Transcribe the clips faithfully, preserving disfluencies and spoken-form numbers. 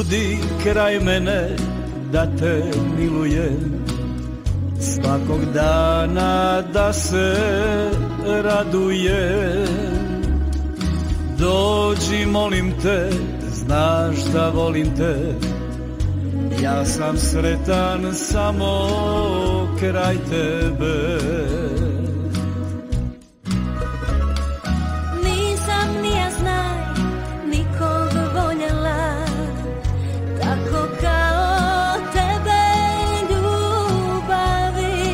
budi kraj mene da te milujem, svakog dana da se radujem. Dođi molim te, znaš da volim te, ja sam sretan samo kraj tebe. Nisam ni ja znaj nikog voljela tako kao tebe ljubavi.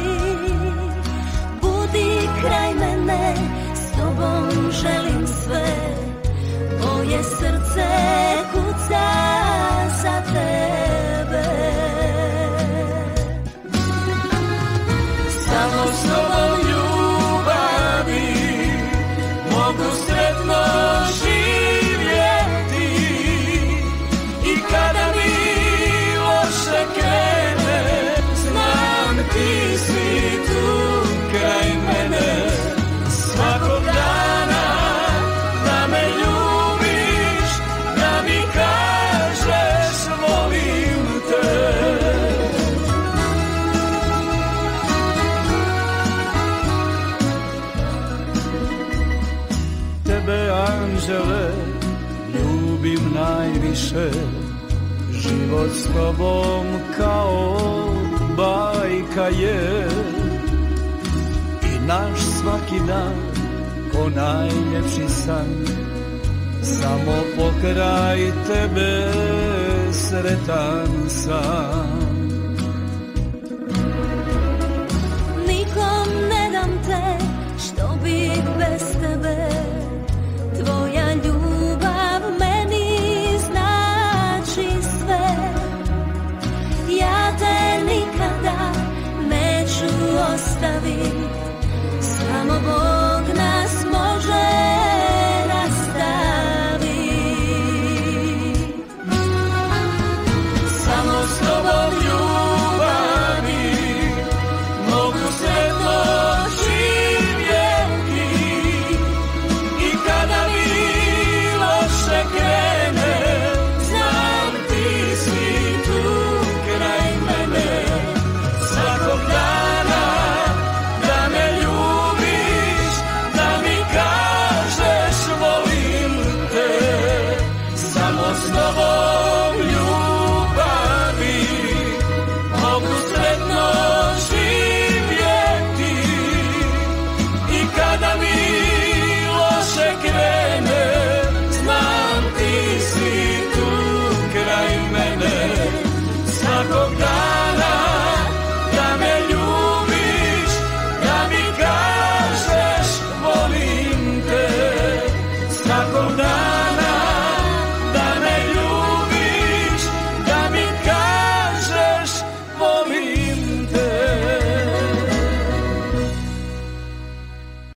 Budi kraj mene, s tobom želim sve, moje srce kuca za tebe. Samo s tobom ljubavi mogu sretno živjeti, i kada mi loše krene, znam ti si tu kraj mene. Svakog dana da me ljubiš, da mi kažeš volim te. Tebe, anđele, ljubim najviše, život s tobom kao bajka je, i naš svaki dan ko najljepši san, samo pokraj tebe sretan sam.